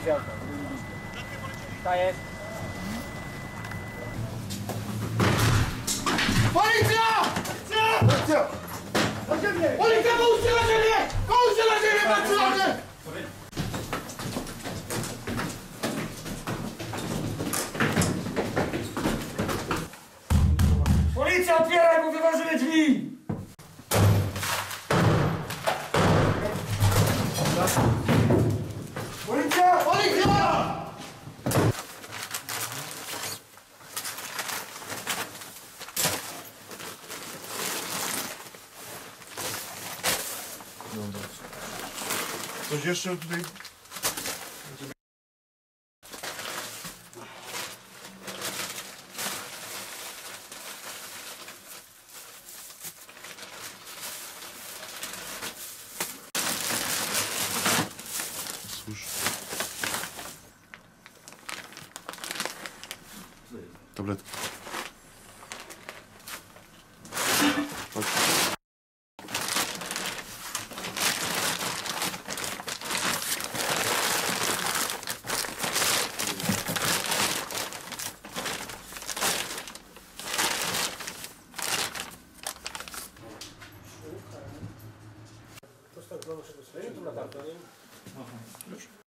policjanta. Stajesz. Policja! Policja! Policja, połóżcie na ziemię! Połóżcie na ziemię, patrzcie na mnie! Policja, otwieraj, bo wyważymy drzwi! Policja! Policja! Coś jeszcze tutaj? Słuchaj. Tabletki. Chodź. Proszę tak, proszę, tu na tamto, nie?